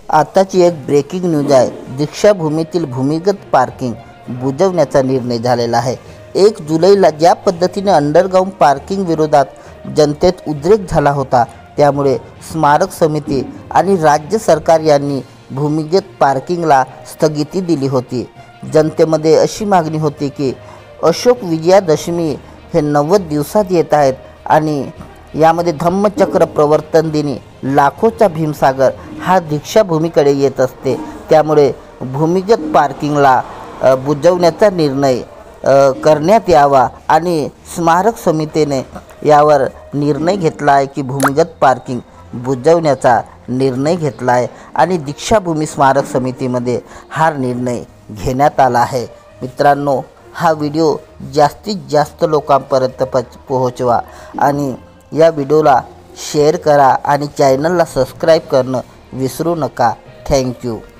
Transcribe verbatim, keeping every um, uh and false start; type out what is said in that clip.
आताची एक breaking news आहे। दीक्षाभूमीतील भूमिगत पार्किंग बुजवण्याचा निर्णय झालेला आहे। एक जुलैला ज्या पद्धतीने अंडरग्राउंड पार्किंग विरोधात जनतेत उद्रेक झाला होता, त्यामुळे स्मारक समिती आणि राज्य सरकार यांनी भूमिगत पार्किंगला स्थगिती दिली होती। जनतेमध्ये अशी मागणी होती की अशोक विजयादशमी हे नव्वद दिवसात येत आहेत आणि यामध्ये धम्मचक्र प्रवर्तन दिनी लाखोचा भीमसागर हा दीक्षाभूमीकडे येत असते, त्यामुळे भूमिगत पार्किंगला बुजवण्याचा निर्णय करण्यात यावा आणि स्मारक समितीने यावर निर्णय घेतला आहे की भूमिगत पार्किंग बुजवण्याचा निर्णय घेतला आहे आणि दीक्षाभूमी स्मारक समितीमध्ये हा निर्णय घेण्यात आला आहे। मित्रांनो, हा व्हिडिओ जास्तीत जास्त लोकांपर्यंत पोहोचवा आणि या व्हिडिओला शेअर करा आणि चॅनलला सबस्क्राईब करणं विसरू नका। थँक्यू।